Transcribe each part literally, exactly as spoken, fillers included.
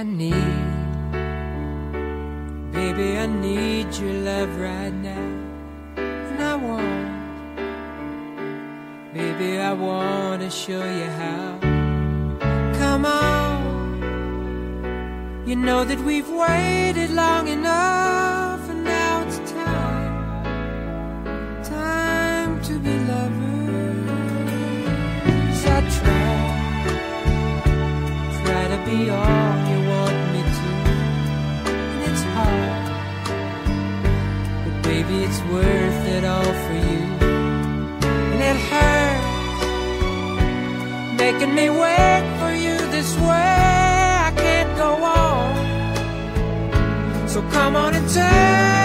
I need, baby, I need your love right now. And I want, baby, I want to show you how. Come on, you know that we've waited long enough, and now it's time, time to be lovers. I try, try to be all you want me to, and it's hard, but baby, it's worth it all for you. And it hurts, making me wait for you this way. I can't go on, so come on and take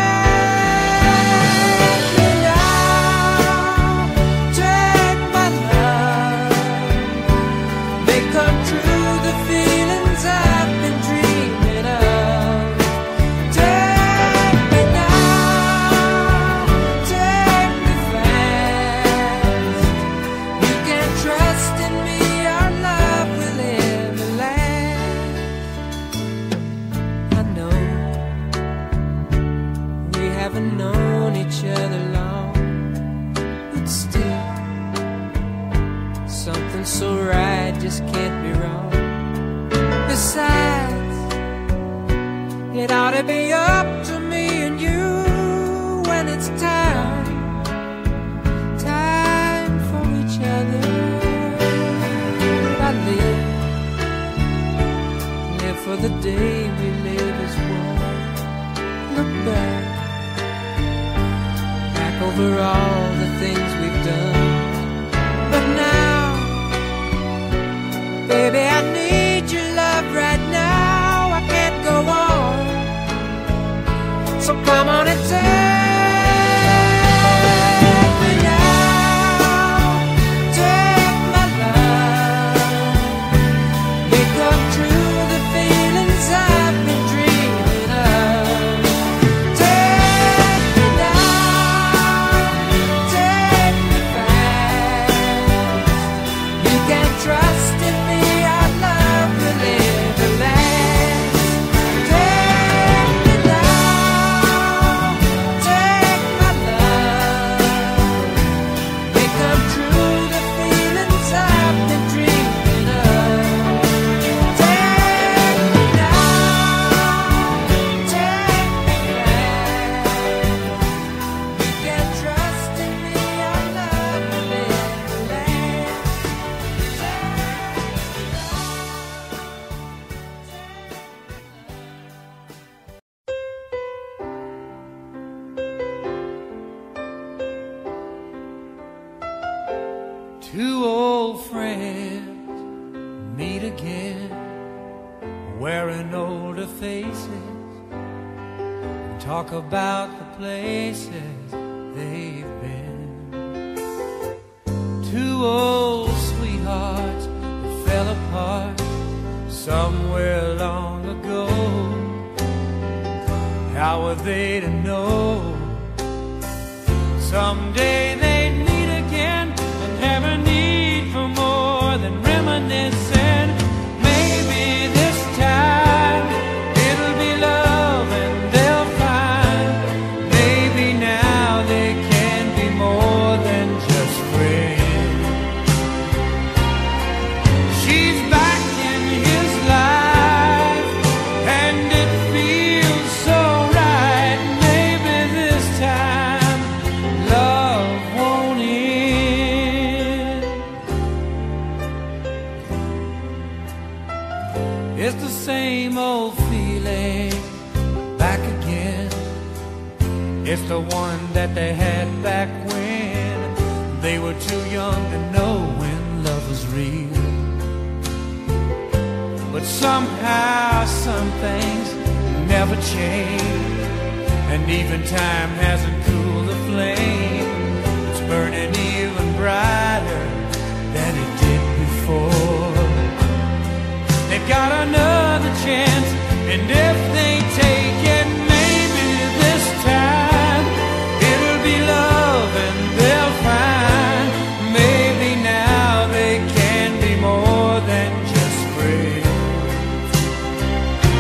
me now, take my love, make come true the feelings I've been dreaming of. Take me now, take me fast, you can trust in me, our love will ever last. I know we haven't known each other long, but still something so right just can't be wrong. Besides, it ought to be up to me and you when it's time, time for each other. I live, live for the day we live as one. Look back, back over all the things we've done. But now, baby, I need your love right now. I can't go on, so come on and take me now, take my love, make come true the feelings I've been dreaming of. Take me now, take me fast, you can trust in me, our love will ever last. Take me now, take my love, make come true the feelings I've been dreaming of. Take me now, take me fast, you can trust in me, our love will ever last. Two old friends meet again, wearing older faces, and talk about the places they've been. Two old sweethearts that fell apart somewhere long ago. How were they to know someday they'd meet again and have a need for more than reminiscing? Maybe this time it'll be love and they'll find maybe now they can be more than just friends. She's back in his life and it feels so right. Maybe this time love won't end. It's the same old feeling back again. It's the one that they had back when they were too young to know when love was real. But somehow some things never change, and even time hasn't cooled the flame. It's burning even brighter than it did before. They've got another chance, and if they take it, maybe this time it'll be love and they'll find maybe now they can be more than just friends.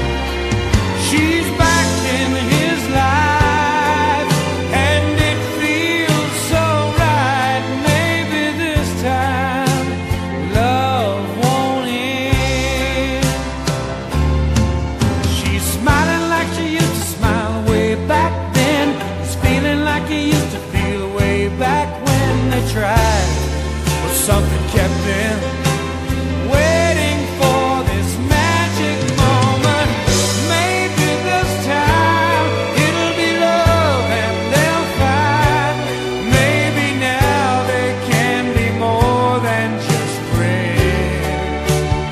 something kept them waiting for this magic moment. Maybe this time it'll be love and they'll find. Maybe now they can be more than just friends.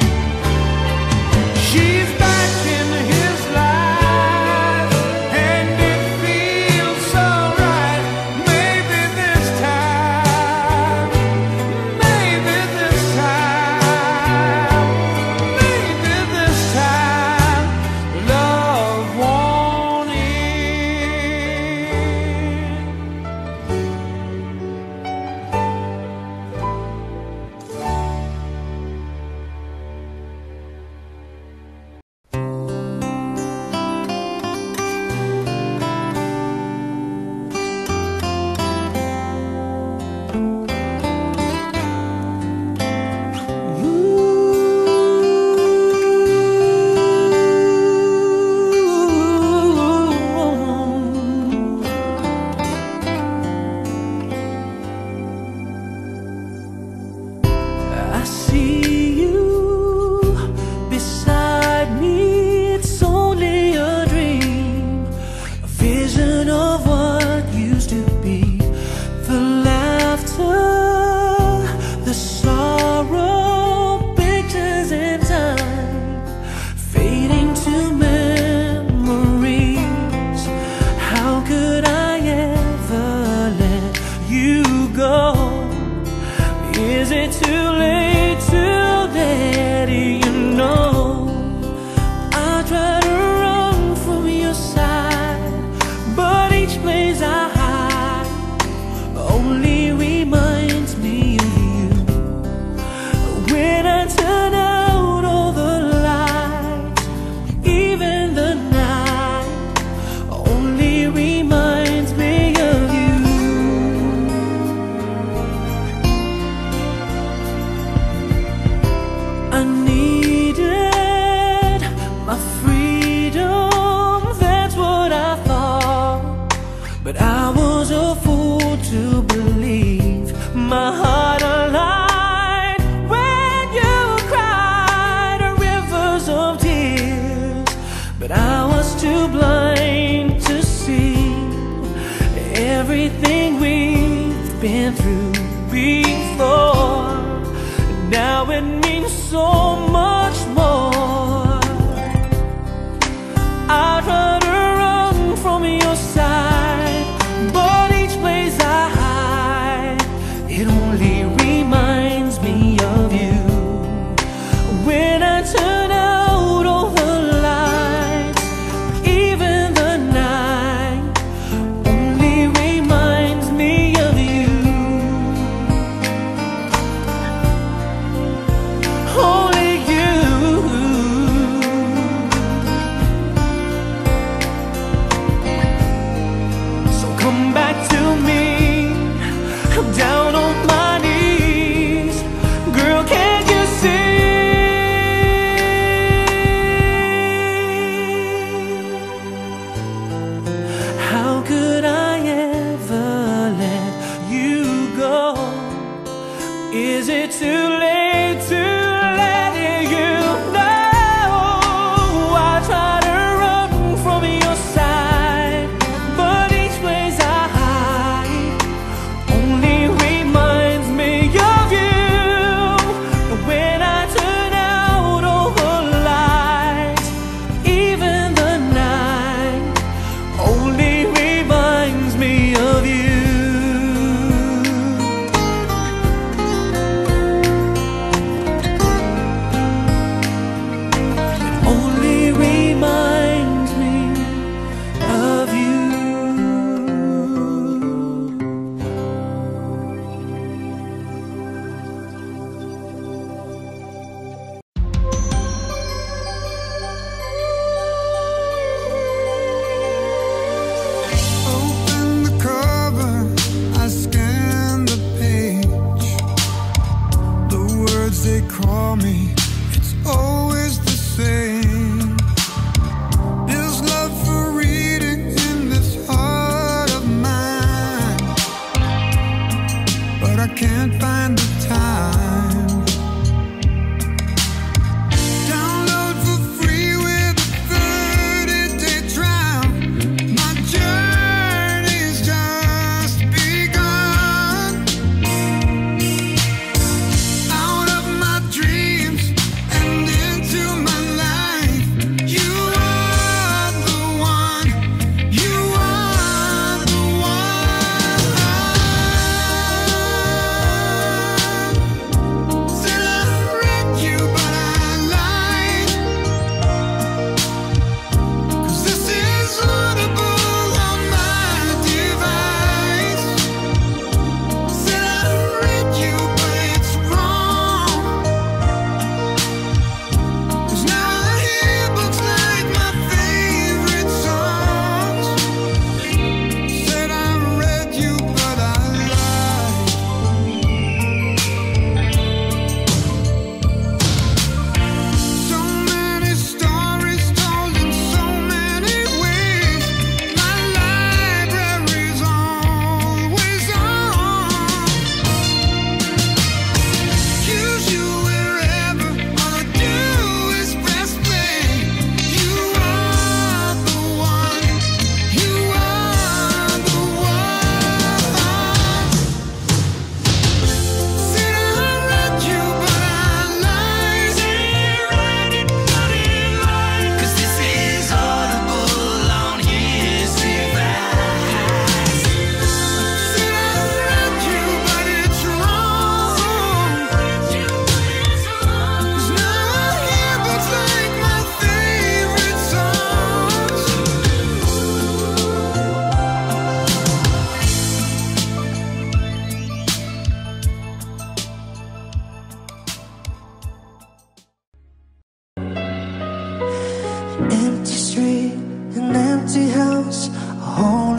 She's back in his life and it feels so right. Maybe this time, maybe this time, maybe this time, love won't I see you beside me. It's only a dream, a vision of what used to be. The laughter, the sorrow, pictures in time, fading to memories. How could I ever let you go? Is it too late to let you know? I try to run from your side, but each place I hide only reminds me of you. When I turn out all the lights, even the night only reminds me of you. I needed my freedom, that's what I thought. But I was a fool to believe my heart aligned when you cried rivers of tears. But I was too blind to see everything we've been through before. Now it means so much more. I try to run from your side, but each place I hide, it only reminds me of you. When I turn out all the lights, even the night only reminds me of you. Only you. So come back to me. I'm down on my knees. Girl, can't you see? How could I ever let you go? Is it too late to let you know? I try to run from your side, but each place I hide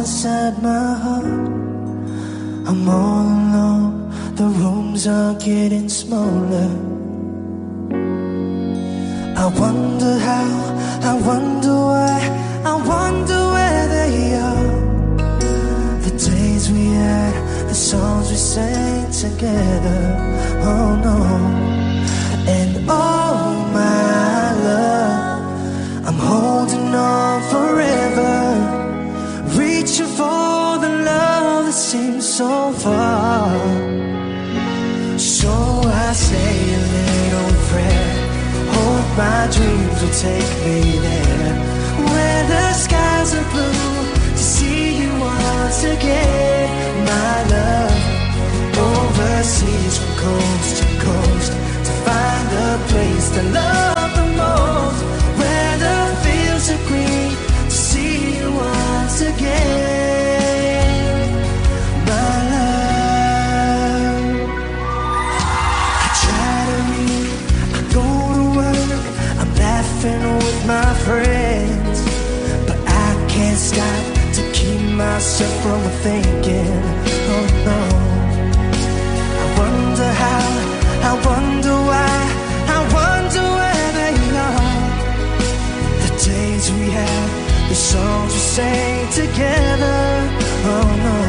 inside my heart. I'm all alone, the rooms are getting smaller. I wonder how, I wonder why, I wonder where they are. The days we had, the songs we sang together. Oh no. And oh my love, I'm holding on forever, reaching for the love that seems so far. So I say a little prayer, hope my dreams will take me there, where the skies are blue, to see you once again. My love, overseas from coast to coast, to find a place to love the most, where the fields are green, to see you once again. My love, I try to read, I go to work, I'm laughing with my friends, but I can't stop to keep myself from thinking. Oh no. I wonder how, I wonder why, I wonder where they are. The days we had, the songs we sang together. Oh no.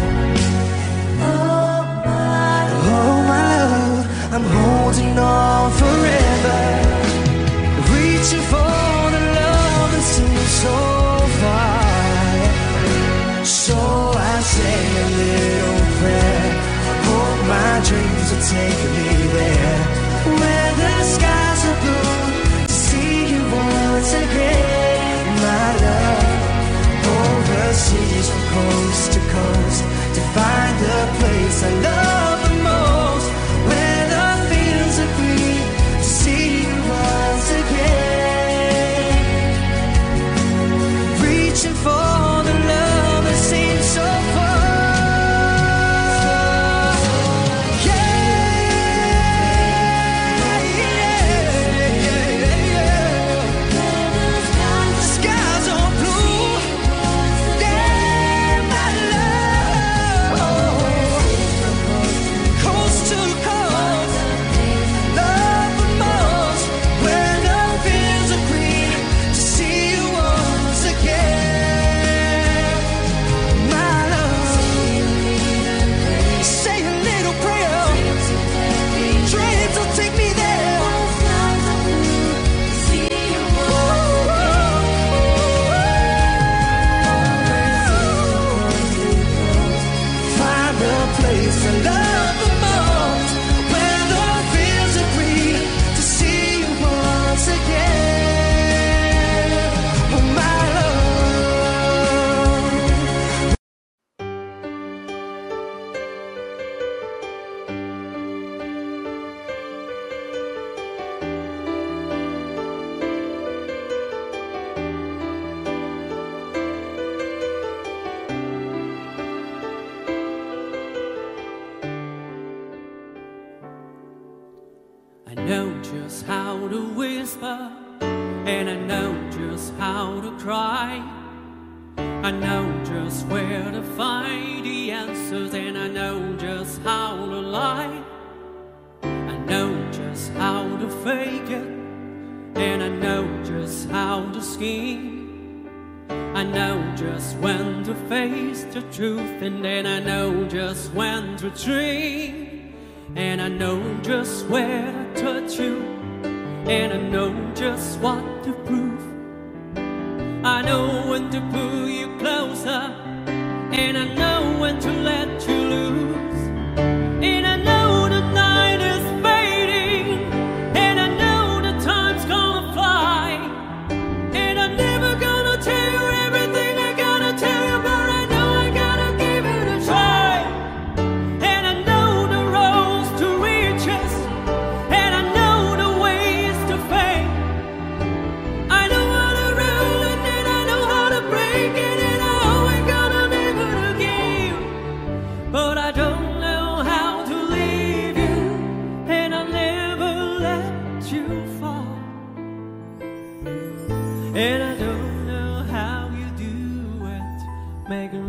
Oh my, oh my love, I'm holding on forever, reaching for the love that seems so far. So I say a little prayer, hope my dreams will take me there, where the skies are blue, to see you once again. My love, overseas from coast to coast, to find the place I love the most, where the fields are green, to see you once again, reaching for the love that seems so far. And I know just how to cry. I know just where to find the answers, and I know just how to lie. I know just how to fake it, and I know just how to scheme. I know just when to face the truth, and then I know just when to dream. And I know just where to touch you, and I know just what to prove. I know when to pull you closer, and I know when to let you loose. And I know the night is fading, and I know the time's gonna fly. And I'm never gonna tell you everything I gotta tell you, but I know I gotta give it a try. And I know the roads to riches, and I know the ways to fame. I know how to rule, and then I know how to break it, and I always gotta never to give.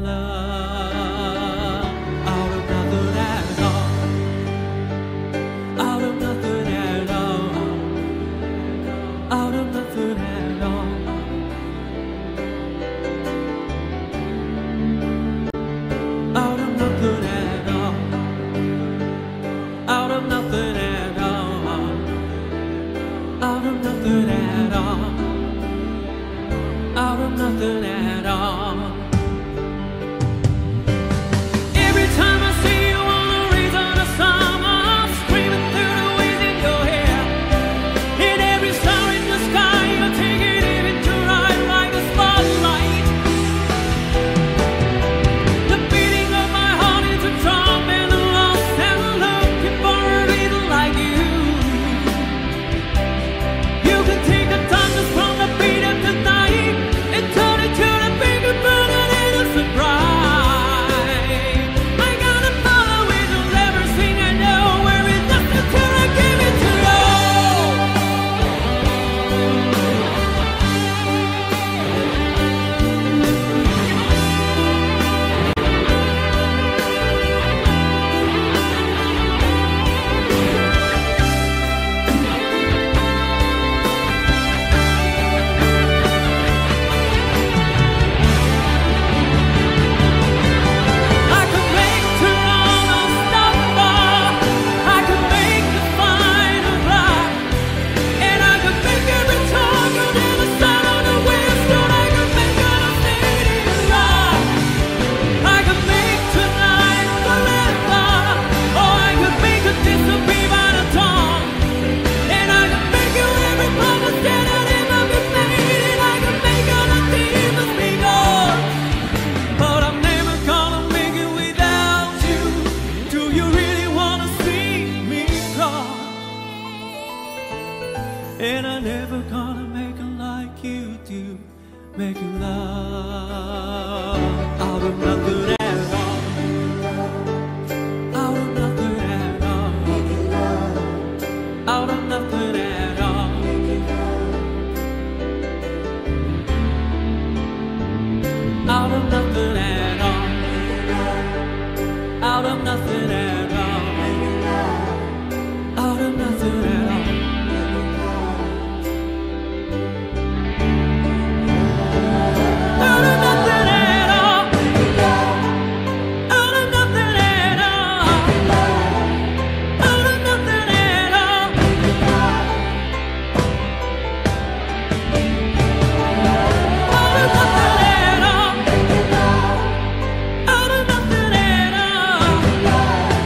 love out of nothing at all, out of nothing at all, out of nothing at all, out of nothing at all, out of nothing at all, out of nothing at all, out of nothing at all. Every time I see you on the reason of summer, I'm screaming through the wind in your hair. In every star in the sky, you're taking it into ride like a spotlight. The beating of my heart is a drum and a lost and looking for a little like you. You can take the thunder from the beat of the night and turn it to the bigger burning innocent bride. I gotta follow with you'll never sing. I know where it's nothing till I give it to you. I could make Toronto stop, I could make the final rock, and I could make every target in the sun on the west, and I could make it a stadium rock. I could make tonight forever, or I could make it disappear by the dawn, and I could make you every promise that I never be made, and I could make all the demons be gone. But I'm never gonna make it without you. Do you really wanna see me cry? And I'm never gonna make it like you do. Make you love out of nothing at all, out of nothing at all, out of nothing at all, out of nothing at all, out of nothing at all, out of nothing at all. Out of nothing at all, out of nothing at all, out of nothing at all, out of nothing at all, out of nothing at all.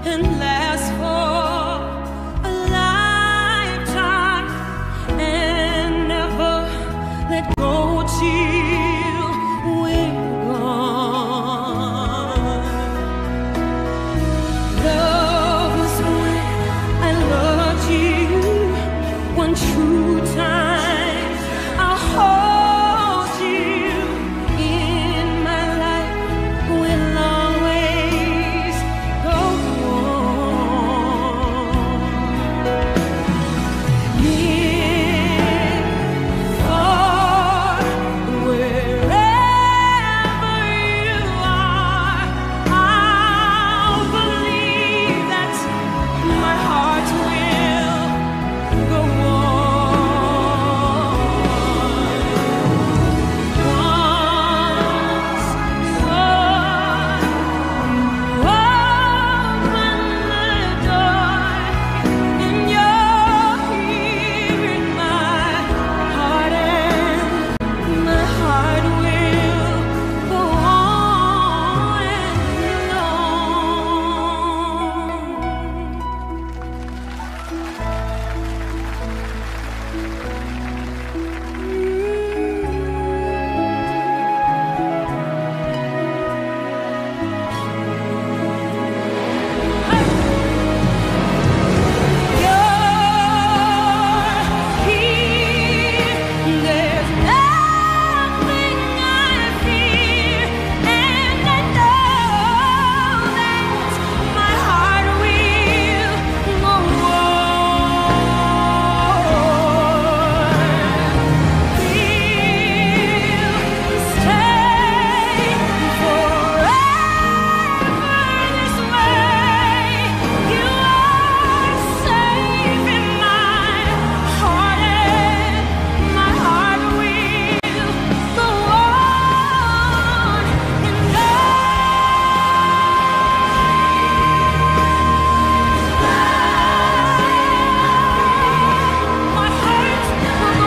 and last for a lifetime and never let go till we're gone. Love was when I loved you one true time. I'll hold you in my life. We'll always go on. Near, far, wherever you are, I'll believe that my heart will go on. Once thought, open the door, and you're here in my heart, and my heart will go on and there's nothing I fear, and I know that my heart will go on. We'll stay forever this way. You are safe in my heart, and my heart will go on and my heart will go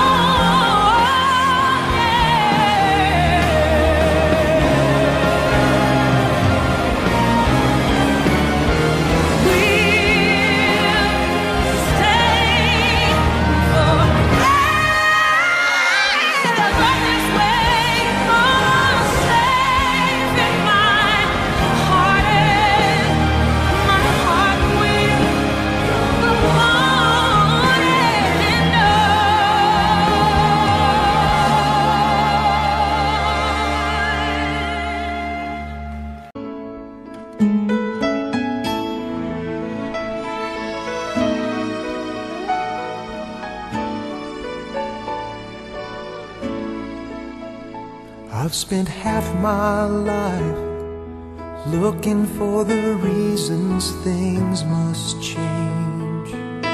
I've spent half my life looking for the reasons things must change,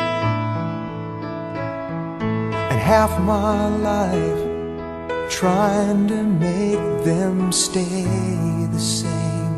and half my life trying to make them stay the same.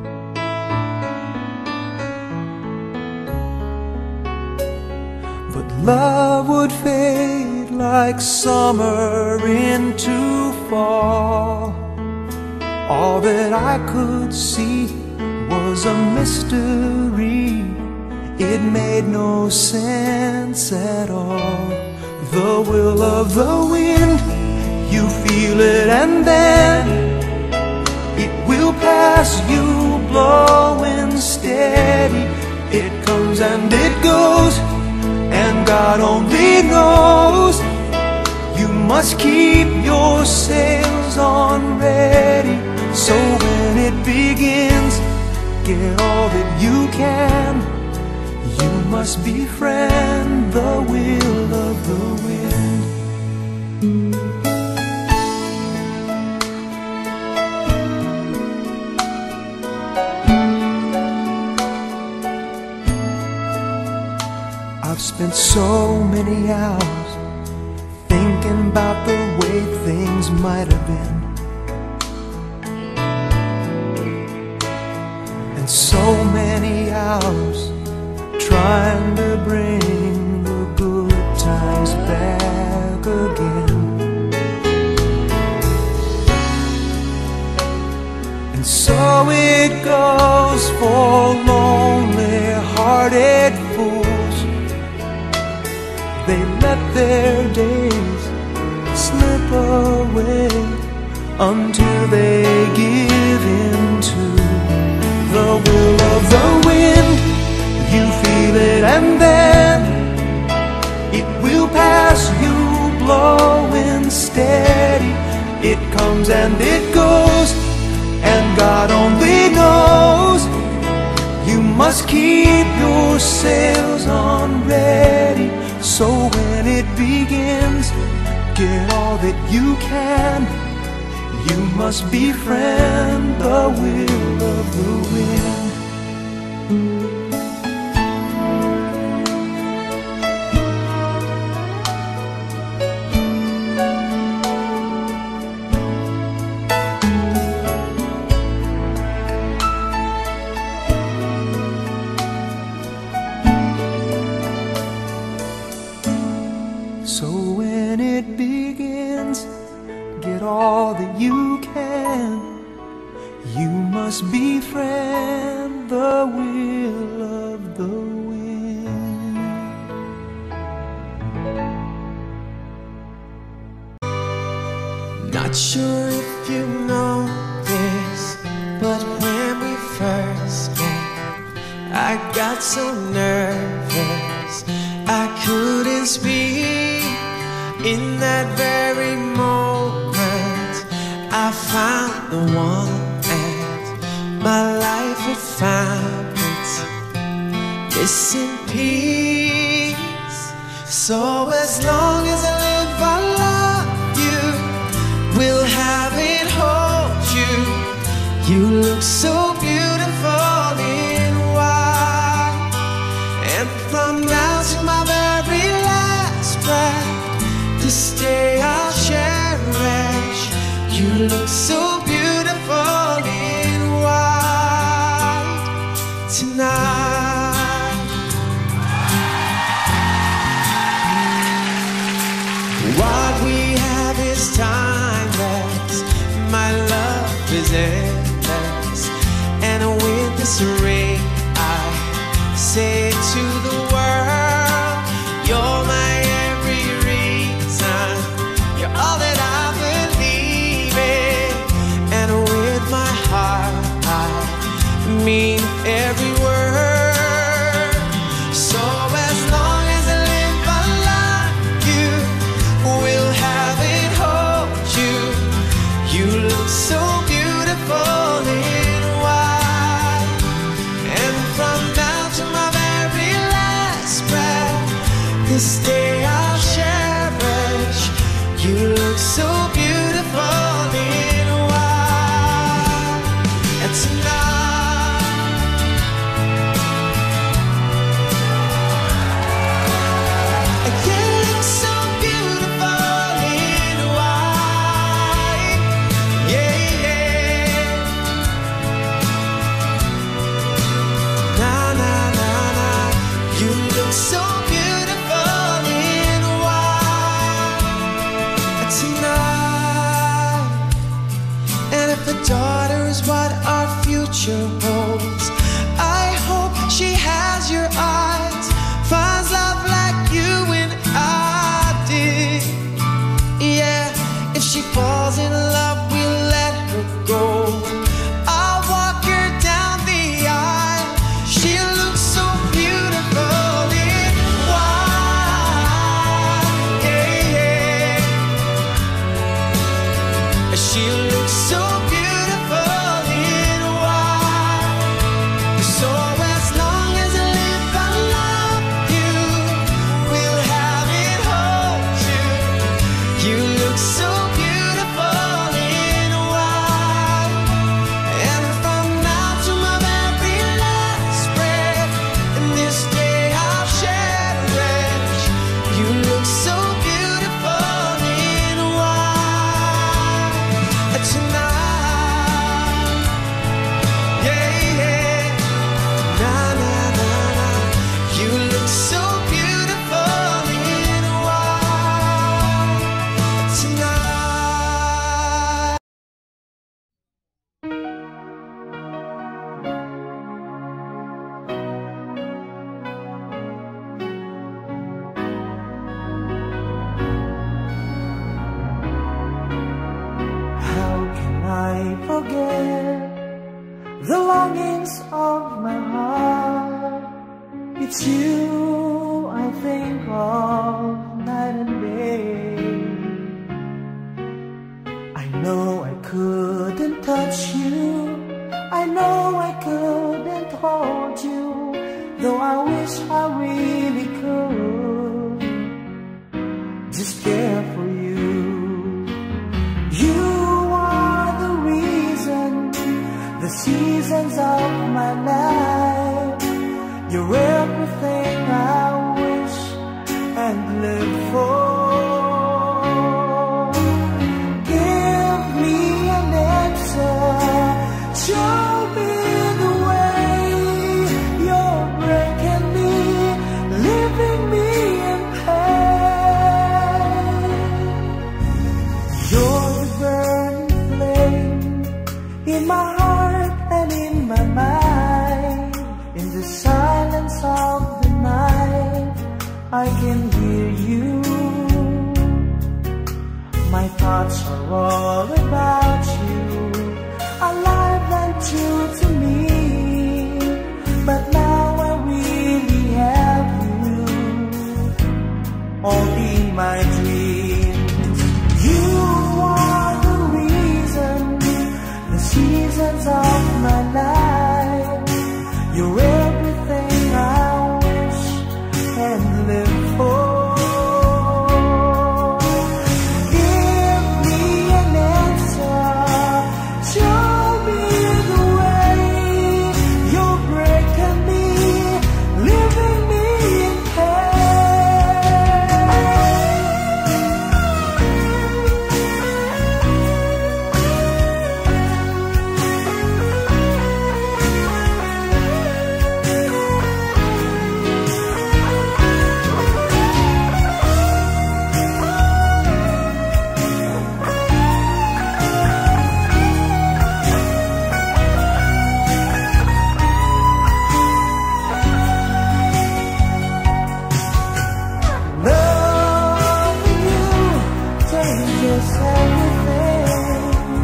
But love would fade like summer into fall. All that I could see was a mystery. It made no sense at all. The will of the wind, you feel it and then it will pass you, blowing steady. It comes and it goes, and God only knows. You must keep your sails on ready, so when it begins, get all that you can. You must befriend the will of the wind. I've spent so many hours thinking about the way things might have been, and so many hours trying to bring the good times back again. And so it goes for lonely their days slip away until they give in to the will of the wind. You feel it and then it will pass you, blowing steady. It comes and it goes, and God only knows. You must keep your sails on ready, so when it begins, get all that you can. You must befriend the will of the wind. So when it begins, get all that you can. You must befriend the will of the wind. Not sure if you know this, but when we first met, I got so nervous I couldn't speak. In that very moment, I found the one, and my life had found its missing piece. So as long as I live, I love you, will have it, hold you. You look so beautiful in white, and from now to my very last breath, this day I'll cherish. You look so beautiful in white tonight. What we have is timeless, my love is endless, and with this ring I say to the world, you're my every reason, you're all that I believe in, and with my heart I mean every word. So as long as I live, I love you, will have it, hold you. You look so beautiful in white, and from now to my very last breath, this day I'll cherish. You look so beautiful in white, and tonight It's you I think of night and day. I know I couldn't touch you, I know I couldn't hold you, though I wish I really could just care for you. You are the reason, the seasons of my life. You're everything I wish and live for. Give me an answer, show me the way. You're breaking me, leaving me in pain. You're the burning flame in my heart and in my mind. In the silence of the night, I can hear you. My thoughts are all about you, alive and true to me. But now I really have you, only in my dreams. You are the reason, the seasons of my life. You're everything I wish and live for. Give me an answer, show me the way. You're breaking me, leaving me in loving you changes everything.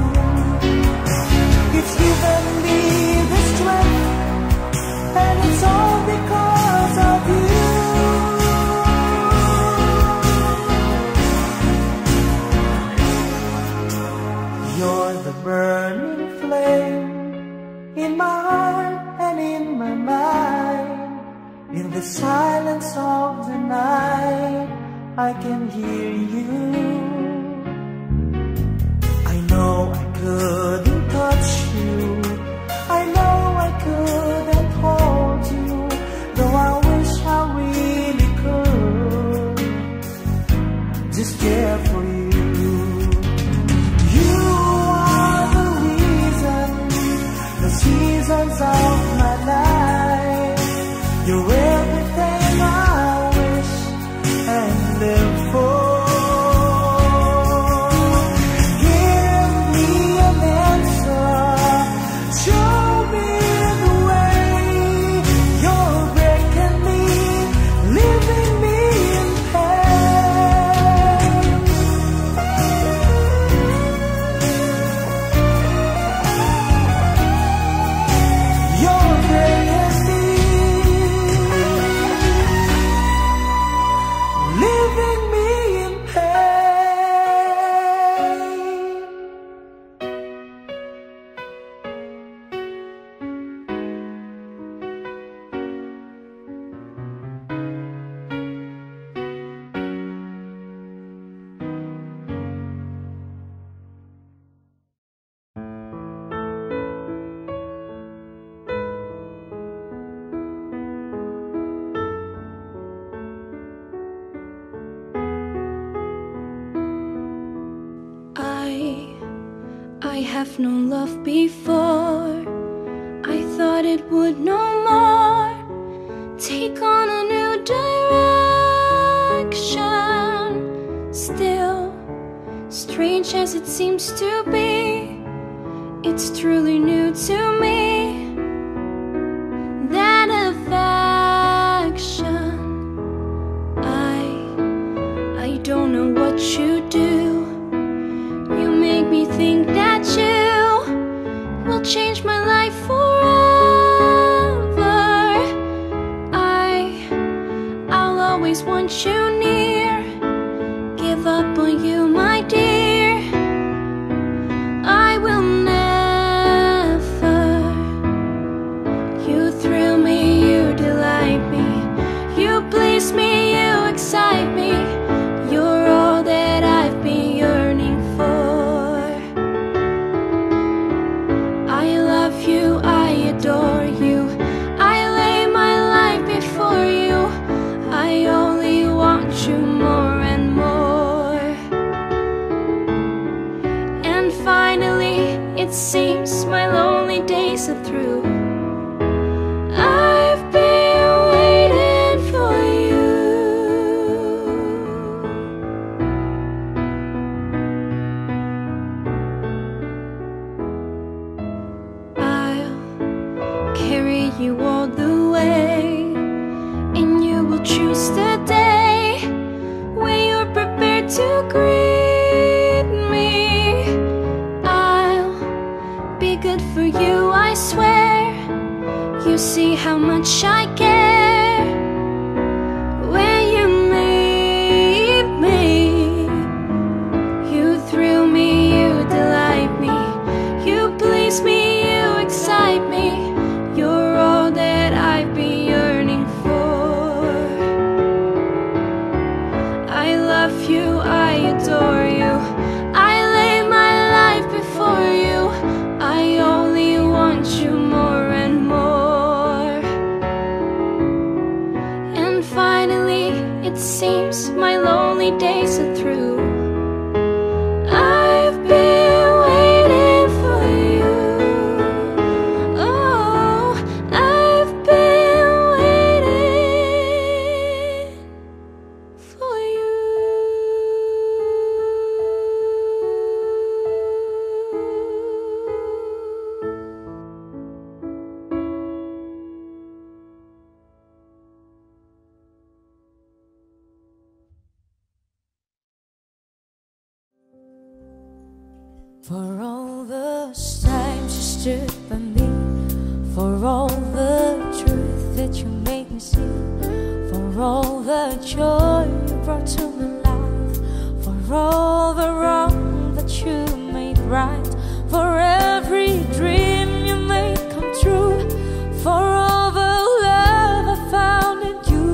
It's given me the strength, and it's all because of you. You're the burning flame in my heart and in my mind. In the silence of the night, I can hear you. I know I couldn't touch you, I know I couldn't hold you, though I wish I really could just care for you. You are the reason, the seasons of my life. You're everything I wish and live for. Give me an answer, show me the way. You're breaking me, leaving me in pain. You're breaking me, leaving me in pain. I, I have known love before. I thought it would no more take on a new direction. Still, strange as it seems to be, it's truly new to me. That affection, I, I don't know what you do. You make me think that you will change my life forever. I much I care when you meet me. You thrill me, you delight me, you please me, you excite me. You're all that I've been yearning for. I love you, I adore you, I lay my life before you. I only want you more and more. And finally, it seems my lonely days are through. I've been waiting for you. Oh, I've been waiting for you. For all the times you stood by me, for all the truth that you made me see, for all the joy you brought to my life, for all the wrong that you made right, for every dream you made come true, for all the love I found in you,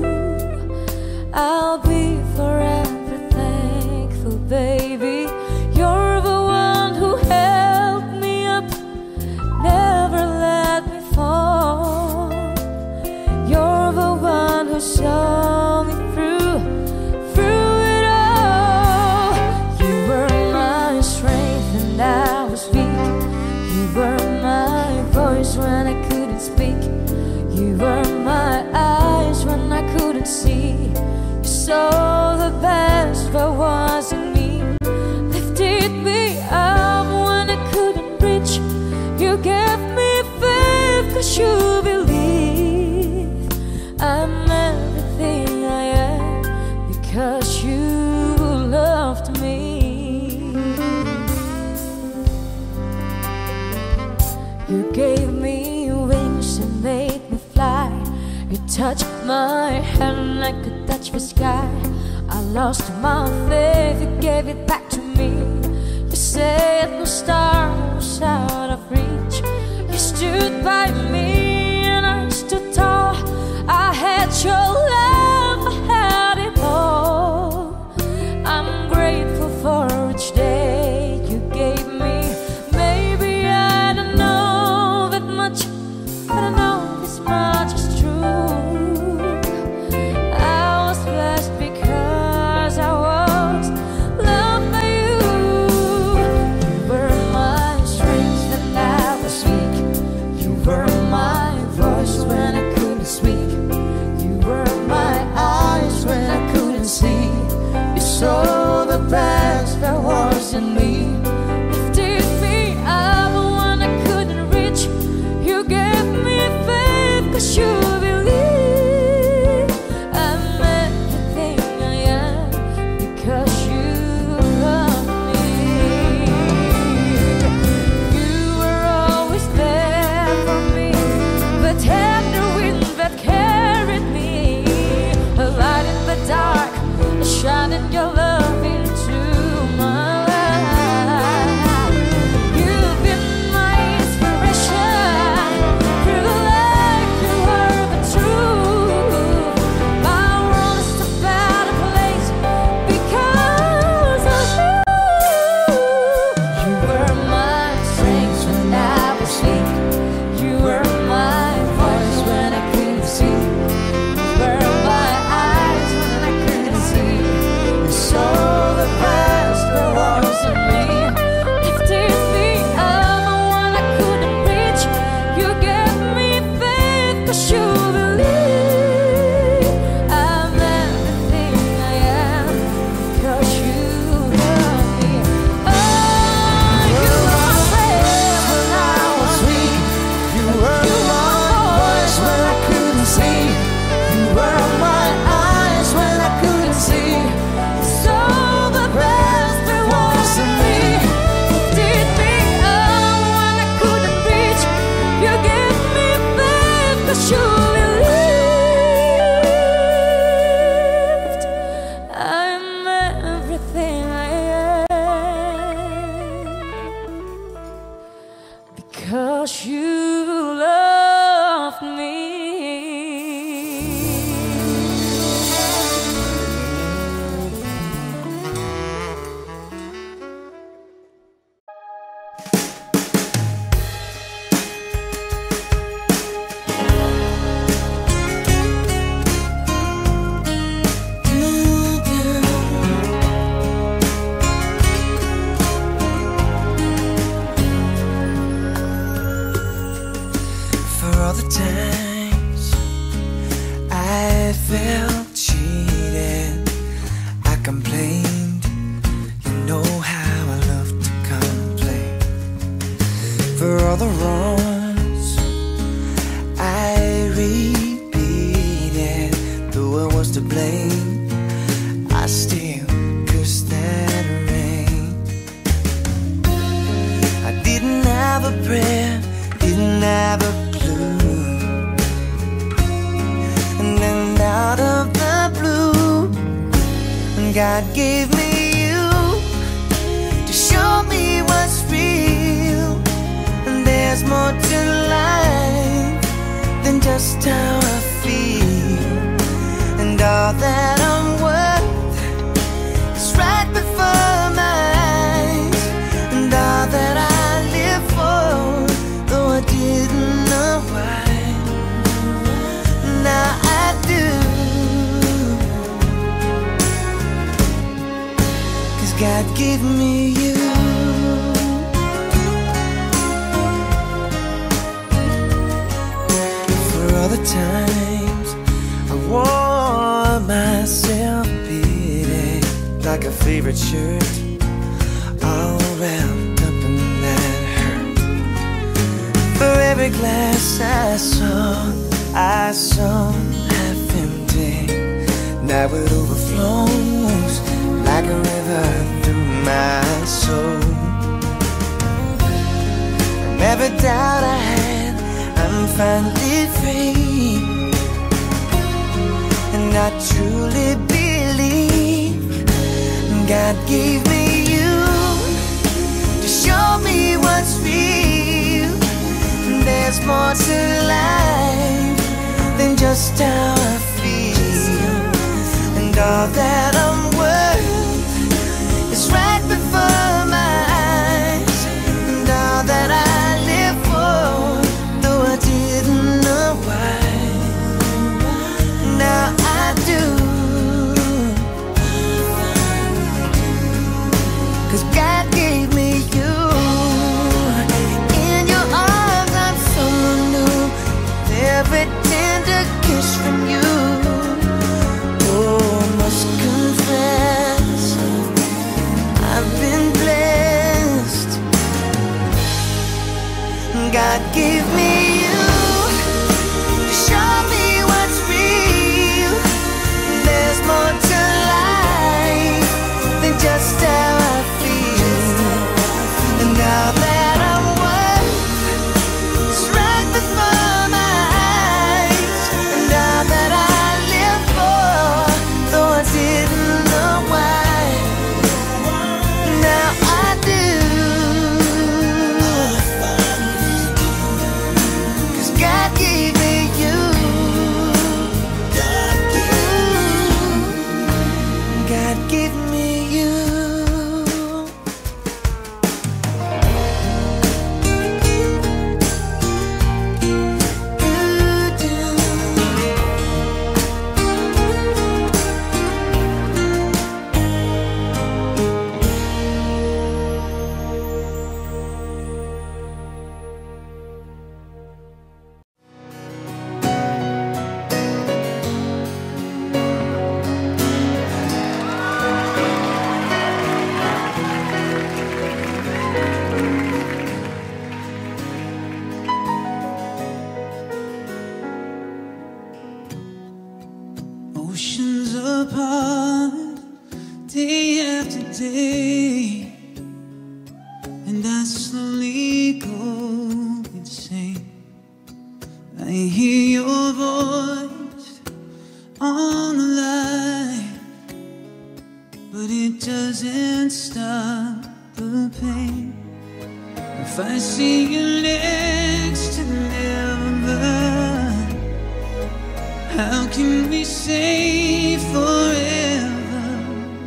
I'll be forever thankful, baby. You're the one who held me up, never let me fall. You're the one who saw me through, through it all. You were my strength and I was weak. You were my voice when I couldn't speak. You were my eyes when I couldn't see. You saw the best that was in me, lifted me up when I couldn't reach. You gave me faith 'cause you believe I'm everything I am because you loved me. You gave me wings and made me fly. You touched my hand like a touch the sky. I lost my faith, you gave it back to me. You said no star was out of reach. You stood by me and I stood tall. I had your love, I had it all. I'm grateful for each day you gave me. Maybe I don't know that much, but I know this much is true. I was blessed because I was loved by you. You were my strength and I was weak. You were my voice when I couldn't speak. You were my eyes when I couldn't see. You saw the best that was in me, lifted me up when I couldn't reach. You gave me faith 'cause you believe I'm everything I am because you love me. You were always there for me, the tender wind that carried me, a light in the dark, shining your love into my life. You've been my inspiration, through the life you were the truth. My world is a better place because of you. You were my strength when I was weak. You were my voice when I couldn't see. You were my eyes when I couldn't see. You saw the best there was in me, lifted me up when I couldn't reach. You gave me faith 'cause you believe I'm everything I am because you love me. Oh, you were my strength when I was weak. You were my voice when I couldn't see. You were my eyes when I couldn't see. So the best there was in me, lifted me up when I couldn't reach. You gave me faith 'cause you felt cheated, I complained. You know how I love to complain. For all the wrongs I repeated, though I was to blame, I still cursed that rain. I didn't have a prayer, didn't have a clue, and then out of the blue, God gave me you to show me what's real. And there's more to life than just how I feel. And all that I'm worth is right before my eyes. And all that I live for, though I didn't know why, now I do. 'Cause God gave me you. For all the times I wore myself beating like a favorite shirt, all wrapped up in that hurt. For every glass I saw, I saw half empty. Now it overflows like a river through my soul. From every doubt I had, I'm finally free. And I truly believe God gave me you to show me what's real. And there's more to life than just how I feel. And all that I'm worth is right before my eyes. And all that I live for, though I didn't know why, now I do. 'Cause God gave me you. In your arms I'm someone new, with every tender kiss from you. Oh, must confess, I've been blessed. God gave me you to show me what's real. There's more to life than just how I feel. And now that I'm worth is right before my eyes. And all that I live for, though I didn't know why, now I do. 'Cause God gave me you. God gave me you. Oceans apart, day after day, and I slowly go insane. I hear your voice on the line, but it doesn't stop the pain. If I see you next to never, how can we say forever?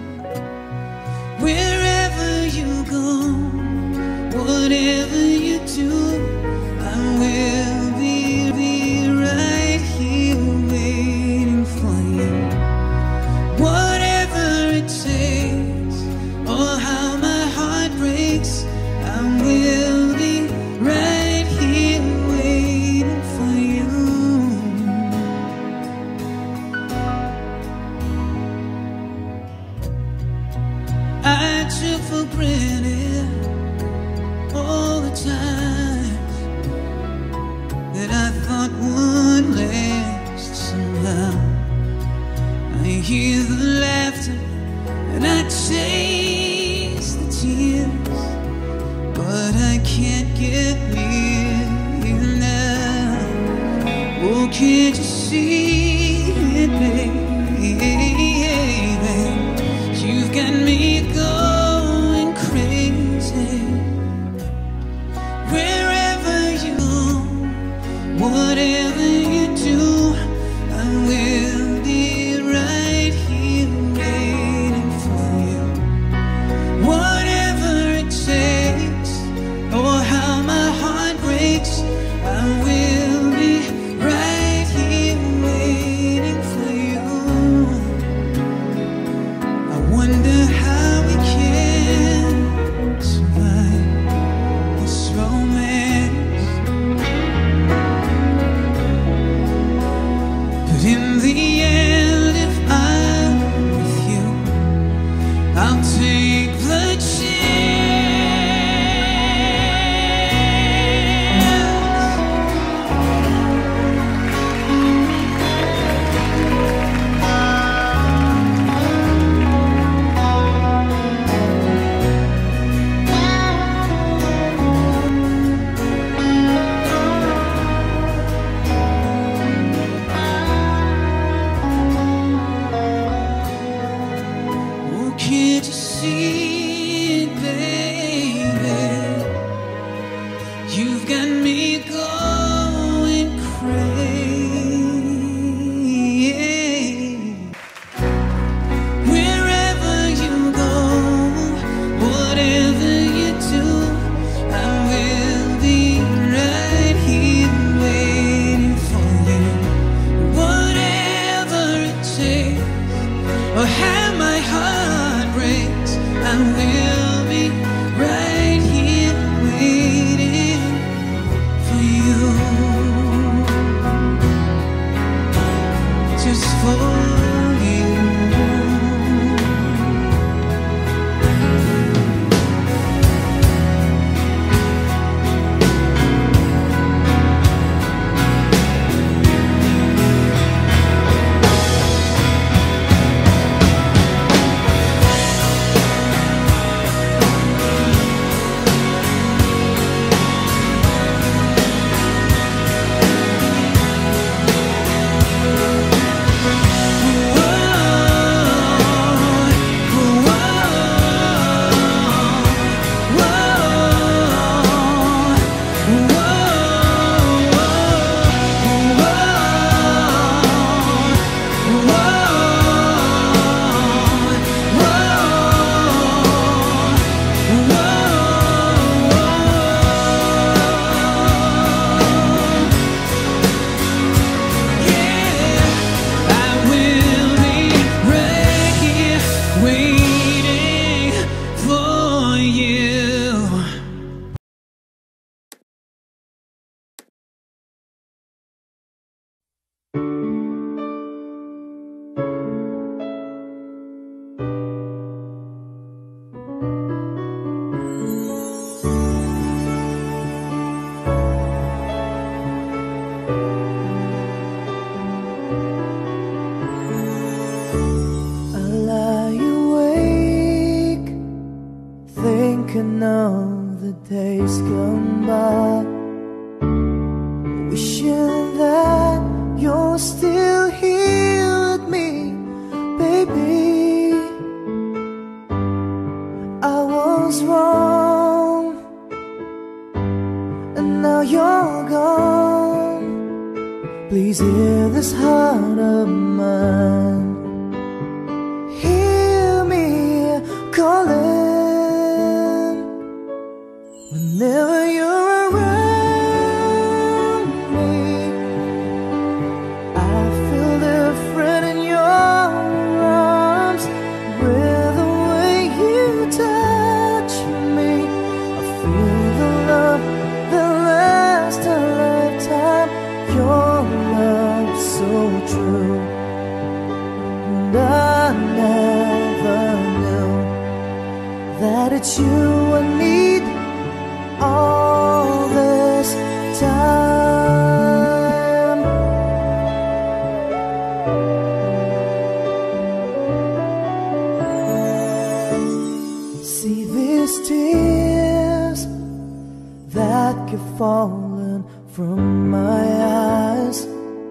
Wherever you go, whatever you do, I will be, be right here waiting for you. Whatever it takes, or how my heart breaks, I will be right here waiting for you. hear the laughter and I chase the tears, but I can't get near you now. Oh, can't you see it, baby? You've got me going crazy. Wherever you go, whatever you do, I will be right here waiting for you. Whatever it takes, or how my heart breaks, I will be right here waiting for you. I wonder how we can survive this romance, but in the end, if I'm with you, I'll take the chance. Oh, can't you see it, baby? You've got me going crazy. Wherever you go, whatever you do, I will be right here waiting for you. Whatever it takes, or how my heart breaks, I will be right here waiting for you. Just for you. Thinking of the days gone by, wishing that you're still here with me, baby. I was wrong, and now you're gone. Please hear this heart of mine, hear me calling. Whenever you're around me, I feel different in your arms. With the way you touch me, I feel the love that lasts a lifetime. Your love so true, and I never knew that it's you I need all this time. these tears that keep falling from my eyes,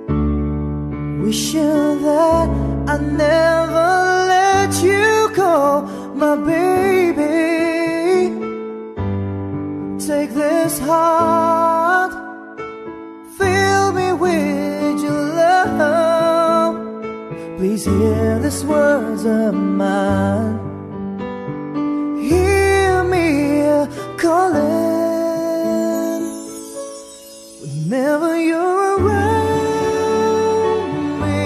wishing that I never let you go, my baby. Take this heart, fill me with your love. Please hear these words of mine. Hear me calling whenever you're around me.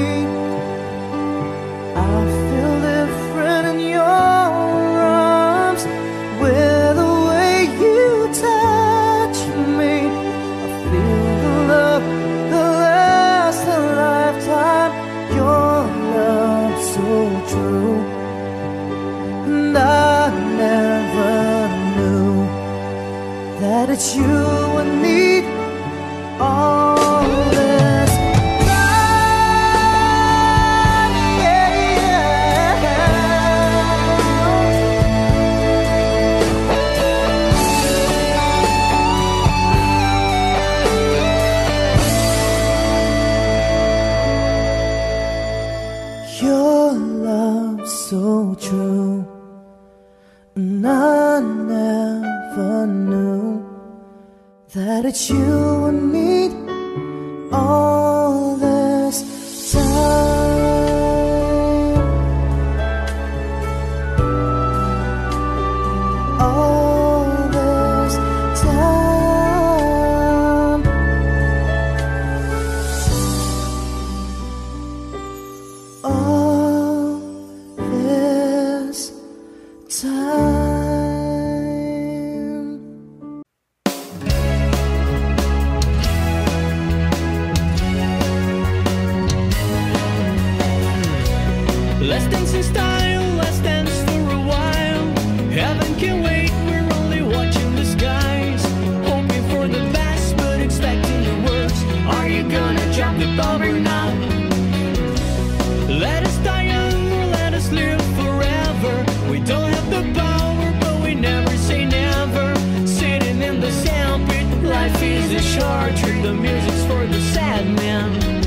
I feel different in your arms, with the way you touch me. I feel the love that lasts a lifetime. Your love so true, and I never knew that it's you I need all this time, yeah, yeah. Your love so true, and I never knew that it's you I need all this time, all this time, all this time. Let's dance in style, let's dance for a while. Heaven can wait, we're only watching the skies. Hoping for the best, but expecting the worst. Are you gonna drop the bomb or not? Let us die young or let us live forever. We don't have the power, but we never say never. Sitting in the sandpit, life is a short trick. The music's for the sad man.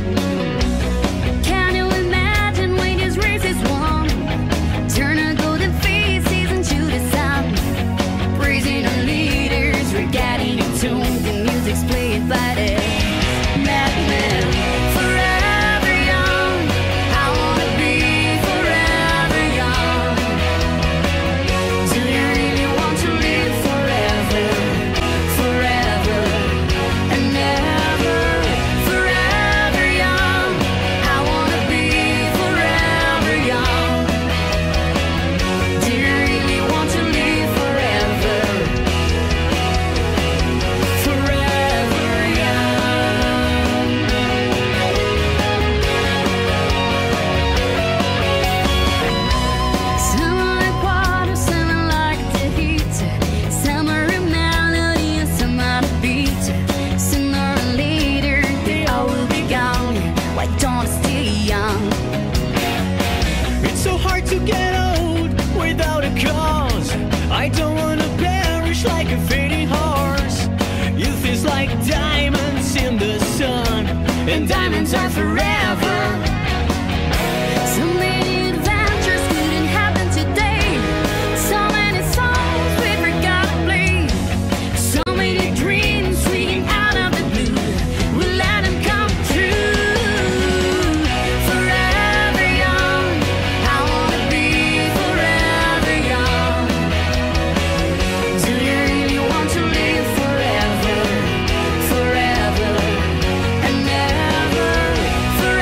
Can you imagine when this race is won? Turn a golden faces into the sun. Praising our leaders, we're getting in tune. The music's played by the madman. Forever young, I wanna be forever young. Do you really want to live forever, forever and ever? Forever young, I wanna be forever young. Do you really want to live forever, forever young? Summer like water, summer like the heat. Summer a melody and summer a beat. Sooner or later they all will be gone. Why don't I stay young? It's so hard to get old without a cause. I don't wanna perish like a fading horse. Youth is like diamonds in the sun, and diamonds are forever. So many adventures couldn't happen today. So many songs we forgot to play. So many dreams swinging out of the blue. We'll let them come true. Forever young, I wanna be forever young. Do you really want to live forever, forever and ever?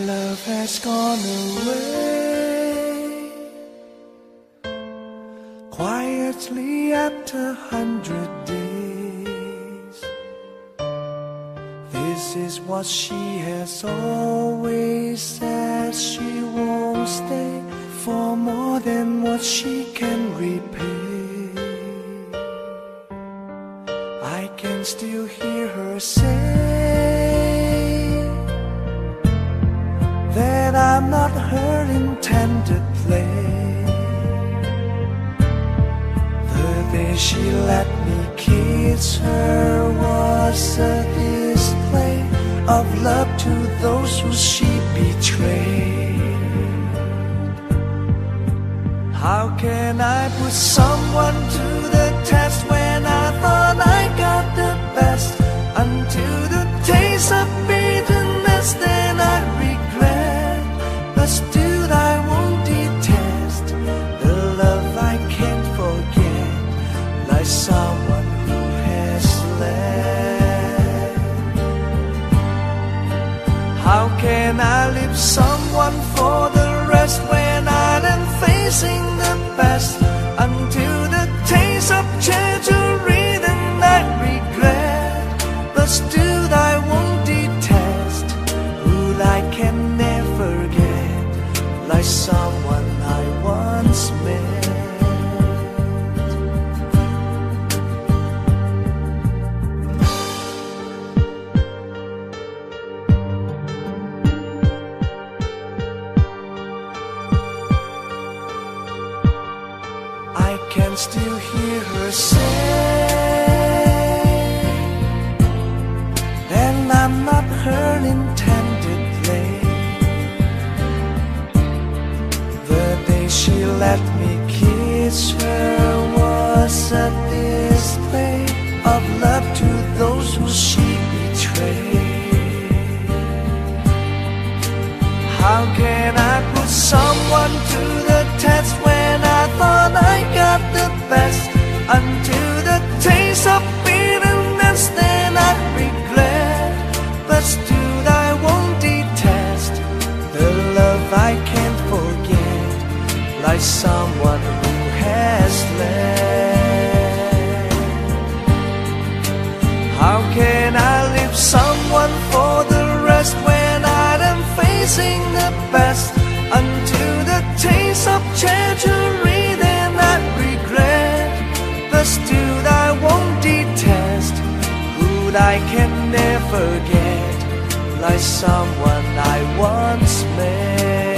love has gone away quietly after a hundred days. This is what she has always said. She won't stay for more than what she can repay. I can still hear her say that I'm not her intended play. The day she let me kiss her was a display of love to those who she betrayed. How can I put someone to the test when I thought I got the best? Until the taste of bitterness, then I regret. But still I won't detest the love I can't forget, like someone who has left. How can I leave someone for the rest when I am facing the best? Until the taste of treasury, then I regret. But still I won't detest who I can never get, like someone I once met. I can still hear her say that I'm not her intended play. The day she let me kiss her was a display of love to those who she betrayed. How can I put someone to the test when I thought I got the best? Until the taste of bitterness, then I regret. But still I won't detest the love I can't forget, like someone who has left. How can I leave someone for the rest when I am facing the best? Until the taste of treasury, then I regret. But still I won't detest who I can never get, like someone I once met.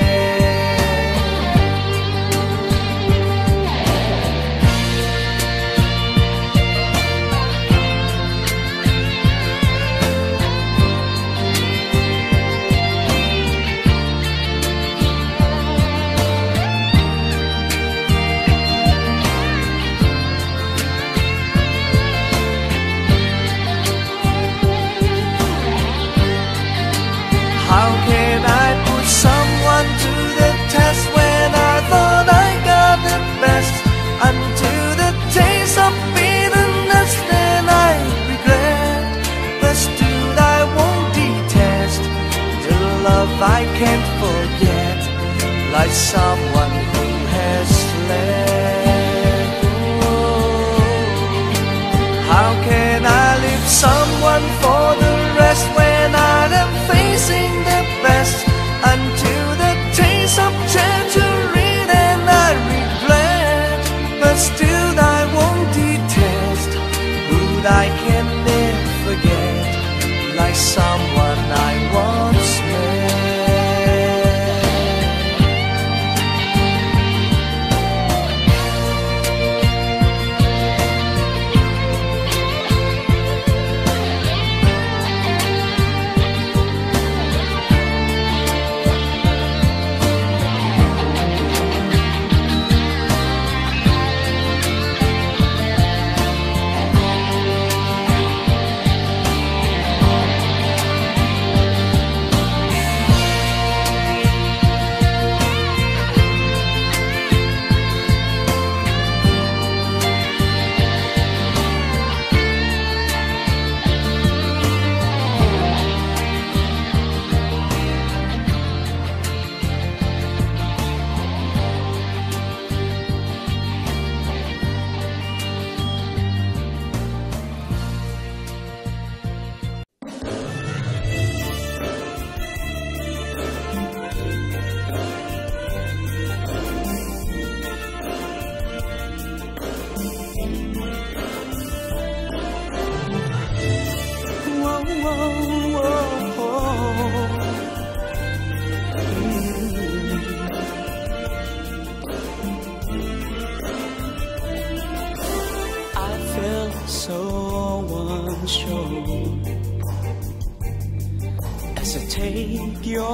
How can I put someone to the test when I thought I got the best? Until the taste of bitterness, then I regret. But still I won't detest the love I can't forget, like someone who has left. Oh, how can I leave someone for the rest when I am facing the best? Until the taste of treasury, then I regret. But still I won't detest who I can never forget, like someone I once met.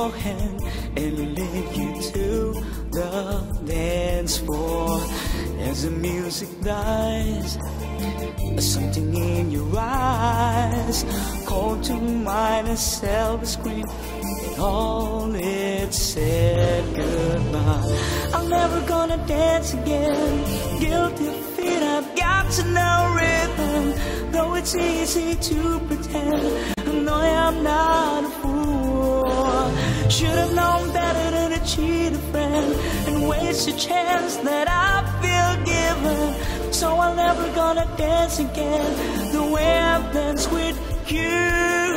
your hand and lead you to the dance floor. As the music dies, something in your eyes called to mind a silver screen, and all it said goodbye. I'm never gonna dance again, guilty feet, I've got to know rhythm. Though it's easy to pretend, I know I'm not a fool. Should have known better than to cheat a friend and waste a chance that I feel given. So I'm never gonna dance again the way I've danced with you.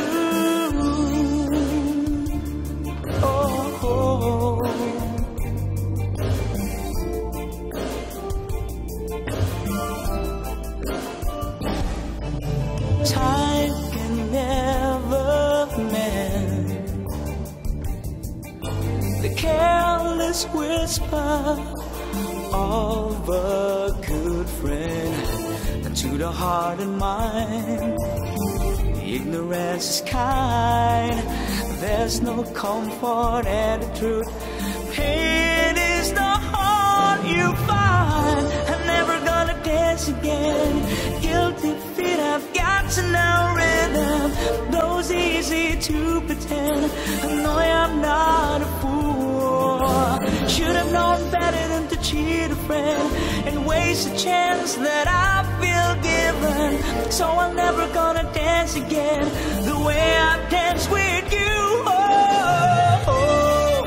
Oh, oh. Time can never mend the careless whisper of a good friend to the heart and mind. Ignorance is kind, there's no comfort and the truth. Pain is the heart you find. I'm never gonna dance again, guilty feet, I've got to know rhythm. Those easy to pretend, I know I'm not a fool. Should have known better than to cheat a friend and waste a chance that I feel given. So I'm never gonna dance again the way I've danced with you. Oh, oh.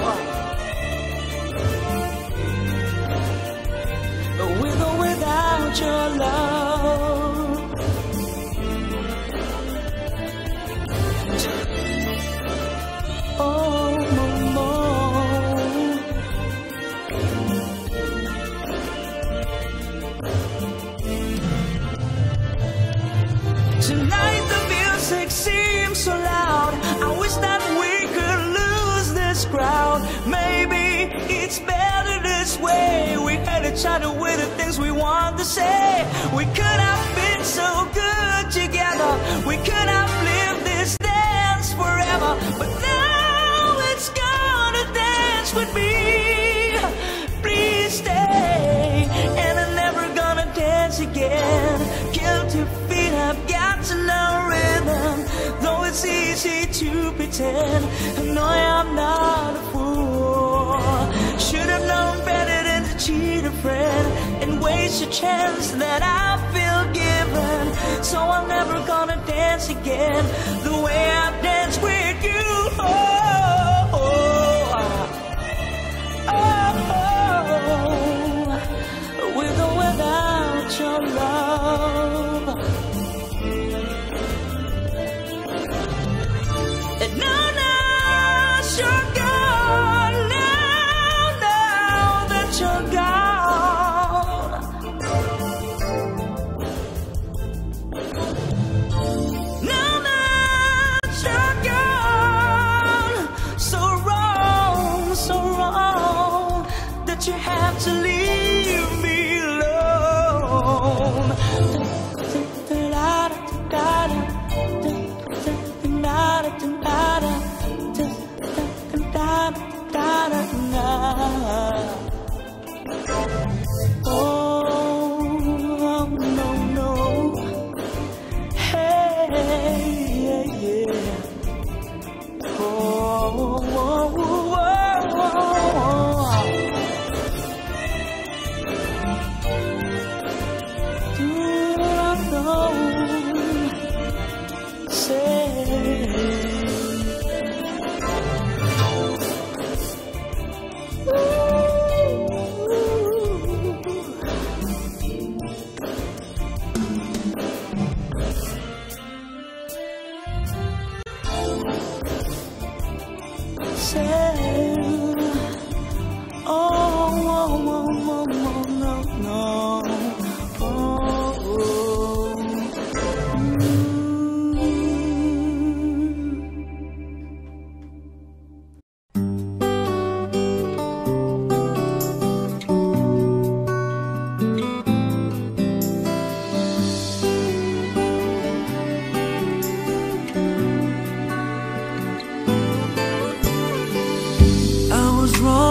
With or without your love. Oh, no, tonight the music seems so loud, I wish that we could lose this crowd. Maybe it's better this way, we had each other with the things we want to say. We could have been so good together, we could have lived this dance forever. But now it's gonna dance with me, please stay. And I'm never gonna dance again, guilty feet, I've got to know rhythm. Though it's easy to pretend, I know I'm not a fool. Should have known better than to cheat a friend and waste a chance that I feel given. So I'm never gonna dance again the way I've danced with you. Oh, oh, oh, oh, with or without your love. No, no, you're gone. Now, now that you're gone. Now that you're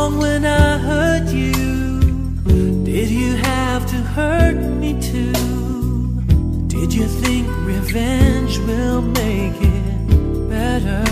wrong when I hurt you? Did you have to hurt me too? Did you think revenge will make it better?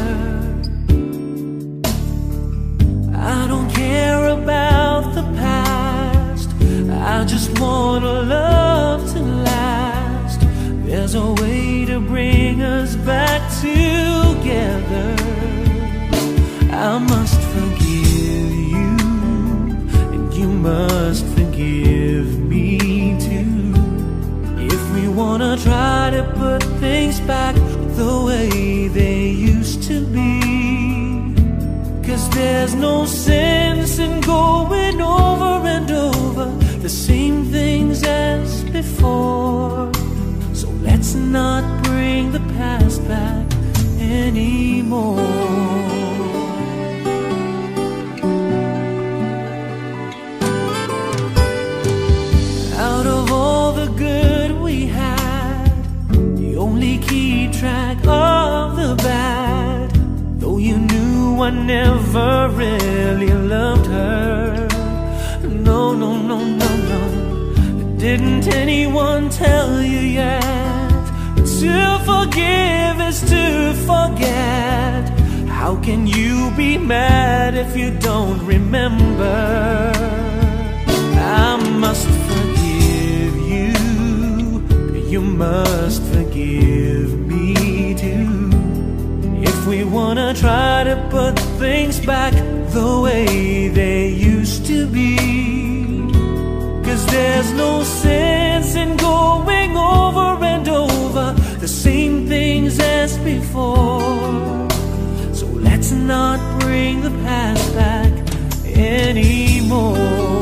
I don't care about the past, I just want a love to last. There's a way to bring us back together. I must forgive you, and you must forgive me too. If we wanna try to put things back the way they used to be. 'Cause there's no sense in going over and over the same things as before. So let's not bring the past back anymore. Out of all the good we had, you only keep track of the bad. Though you knew I never really loved her. No, no, no, no, no. Didn't anyone tell you yet? To forgive is to forget. How can you be mad if you don't remember? I must forgive you, you must forgive me too. If we wanna try to put things back the way they used to be. 'Cause there's no sense in going over and over the same things as before. So let's not bring the past back anymore.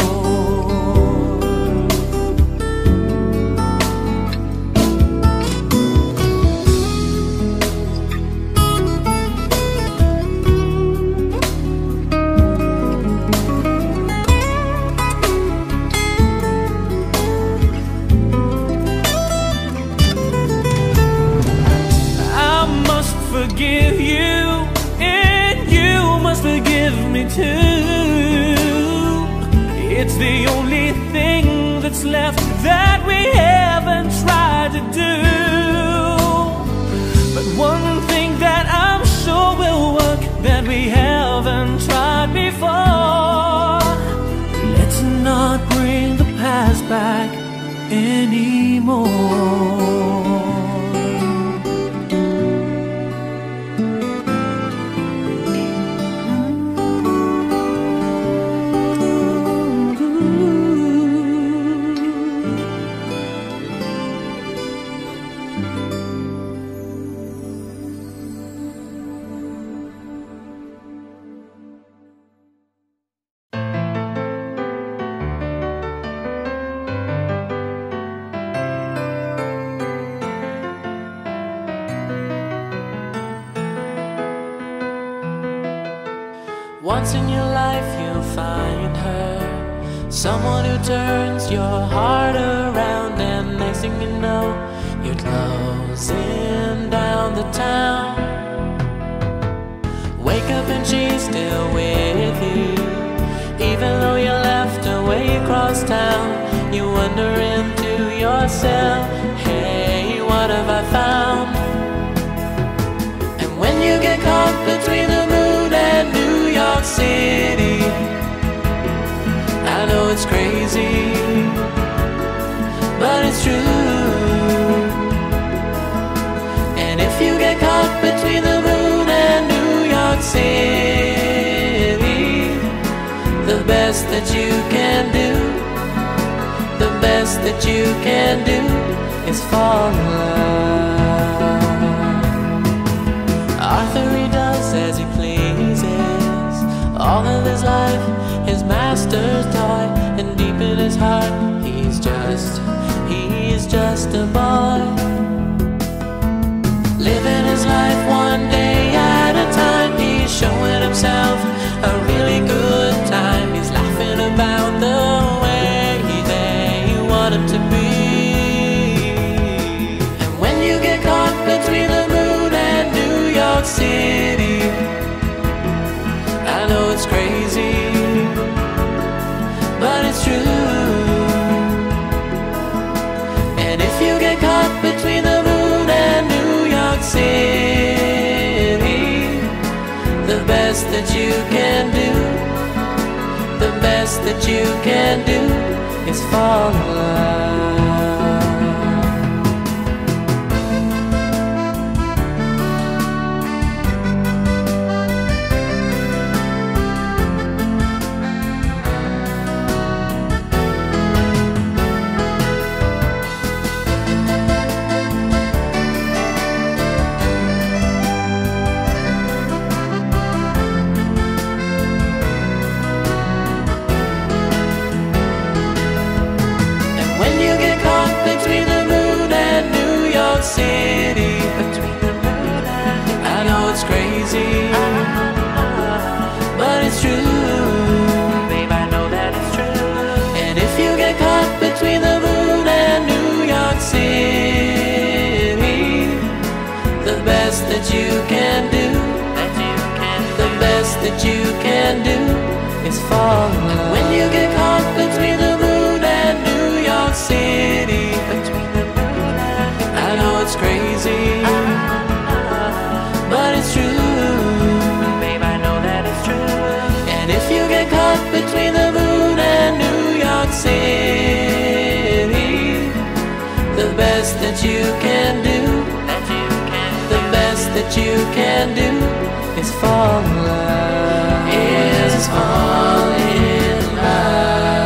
Forgive you, and you must forgive me too. It's the only thing that's left that we haven't tried to do. But one thing that I'm sure will work that we haven't tried before. Let's not bring the past back anymore. Once in your life you'll find her, someone who turns your heart around. And next thing you know, you're closing down the town. Wake up and she's still with you, even though you left away across town. You wonder into yourself, hey, what have I found? And when you get caught between the moon and New York City, I know it's crazy, but it's true. And if you get caught between the moon and New York City, the best that you can do, the best that you can do is fall in love. Arthur, he does as he pleases, all of his life his master's toy. And deep in his heart he's just, he's just a boy, living his life one day at a time. He's showing himself a really good time. He's laughing about the way they want him to be. And when you get caught between the moon and New York City, I know it's crazy, that you can do is fall in love. City, I know it's crazy, but it's true, babe, I know that it's true. And if you get caught between the moon and New York City, the best that you can do, the best that you can do is fall in love. And when you get caught between the moon and New York City, I know it's crazy, but it's true, babe, I know that it's true. And if you get caught between the moon and New York City, the best that you can do, the best that you can do is fall in love, is fall in love.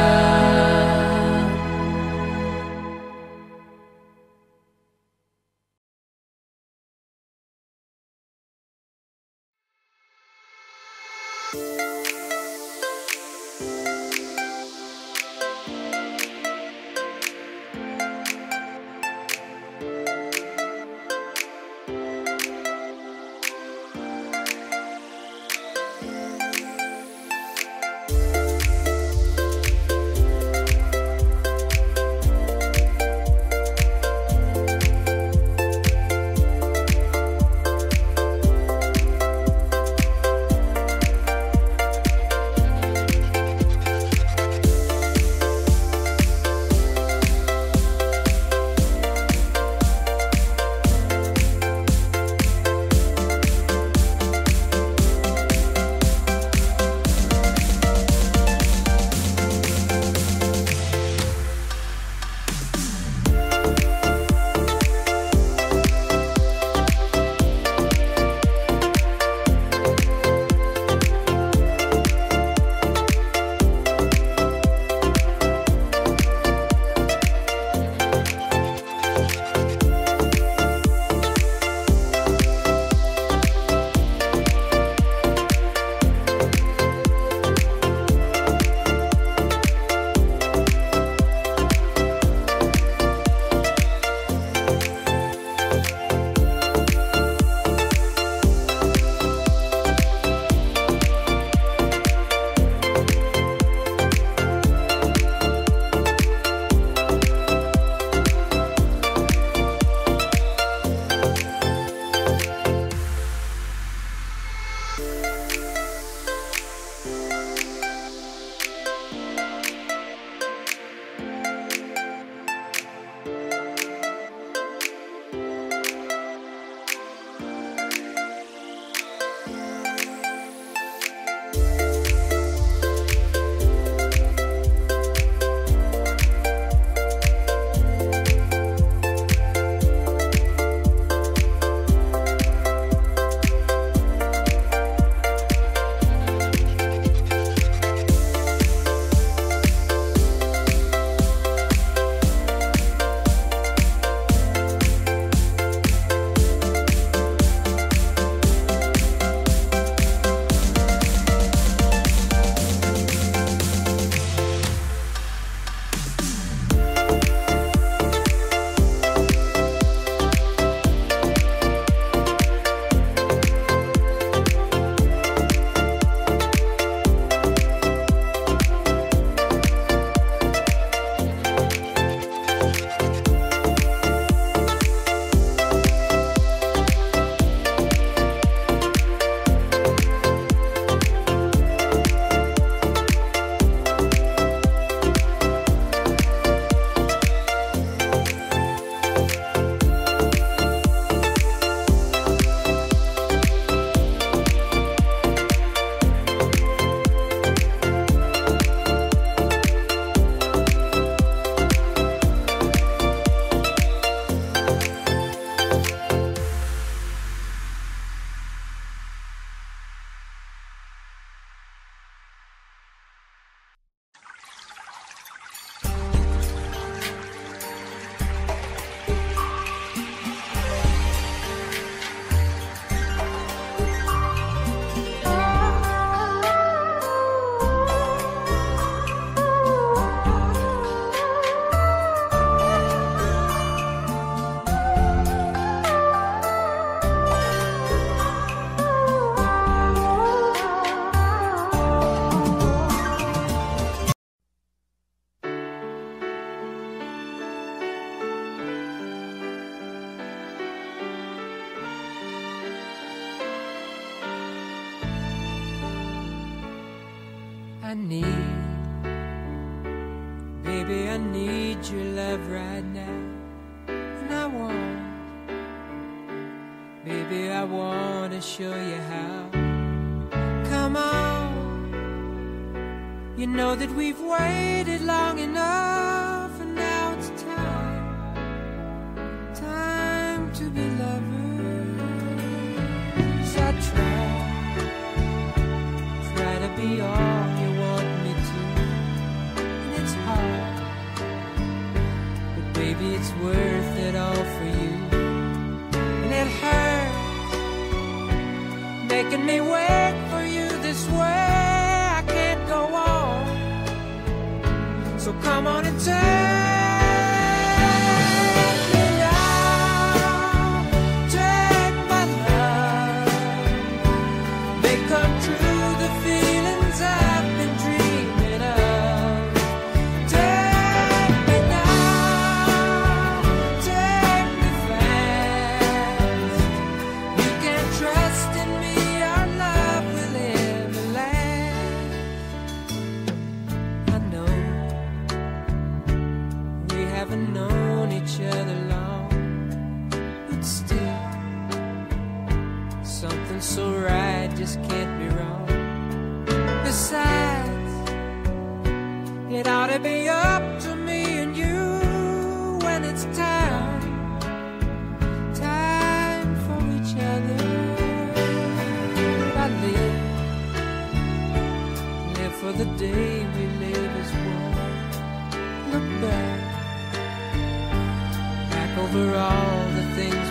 I need, baby, I need your love right now. And I want, baby, I want to show you how. Come on, you know that we've waited long enough, and now it's time, time to be lovers. I try, try to be all you want me to, and it's hard, but baby, it's worth it all for you. And it hurts, making me wait for you this way. I can't go on, so come on and take me now, take my love, make come true the feelings I've been dreaming of. Take me now, take me fast, you can trust in me, our love will ever last. I know we haven't known each other long, but still something so right just can't be wrong. Besides, it ought to be up to me and you when it's time, time for each other. I live, live for the day we live as one. Look back, back over all the things